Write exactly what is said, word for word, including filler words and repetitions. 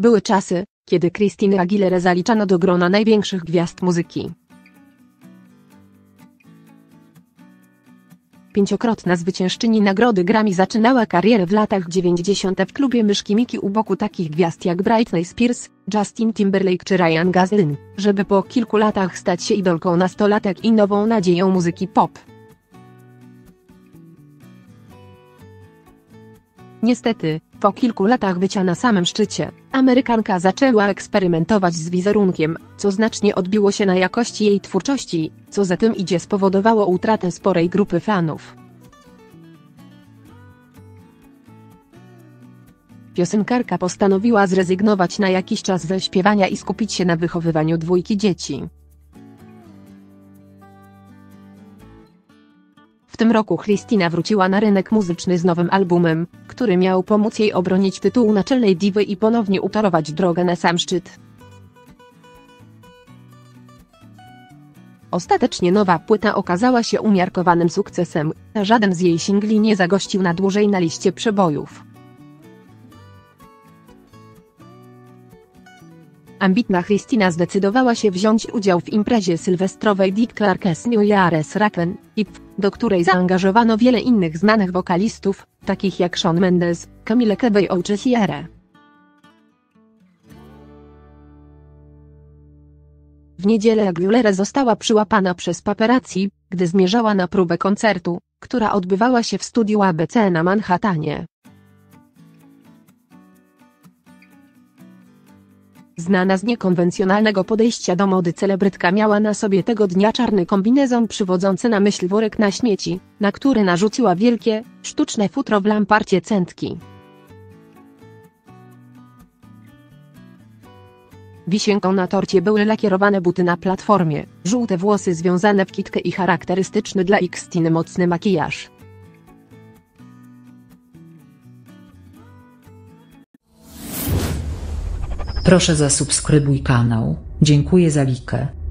Były czasy, kiedy Christinę Aguilera zaliczano do grona największych gwiazd muzyki. Pięciokrotna zwyciężczyni nagrody Grammy zaczynała karierę w latach dziewięćdziesiątych w klubie Myszki Miki u boku takich gwiazd jak Britney Spears, Justin Timberlake czy Ryan Gosling, żeby po kilku latach stać się idolką nastolatek i nową nadzieją muzyki pop. Niestety, po kilku latach bycia na samym szczycie, Amerykanka zaczęła eksperymentować z wizerunkiem, co znacznie odbiło się na jakości jej twórczości, co za tym idzie spowodowało utratę sporej grupy fanów. Piosenkarka postanowiła zrezygnować na jakiś czas ze śpiewania i skupić się na wychowywaniu dwójki dzieci. W tym roku Christina wróciła na rynek muzyczny z nowym albumem, który miał pomóc jej obronić tytuł naczelnej diwy i ponownie utorować drogę na sam szczyt. Ostatecznie nowa płyta okazała się umiarkowanym sukcesem, a żaden z jej singli nie zagościł na dłużej na liście przebojów. Ambitna Christina zdecydowała się wziąć udział w imprezie sylwestrowej Dick Clark's New Year's Rave, do której zaangażowano wiele innych znanych wokalistów, takich jak Shawn Mendes, Camila Cabello czy Ciara. W niedzielę Aguilera została przyłapana przez paparazzi, gdy zmierzała na próbę koncertu, która odbywała się w studiu A B C na Manhattanie. Znana z niekonwencjonalnego podejścia do mody celebrytka miała na sobie tego dnia czarny kombinezon przywodzący na myśl worek na śmieci, na który narzuciła wielkie, sztuczne futro w lamparcie centki. Wisienką na torcie były lakierowane buty na platformie, żółte włosy związane w kitkę i charakterystyczny dla Christiny mocny makijaż. Proszę zasubskrybuj kanał, dziękuję za likę.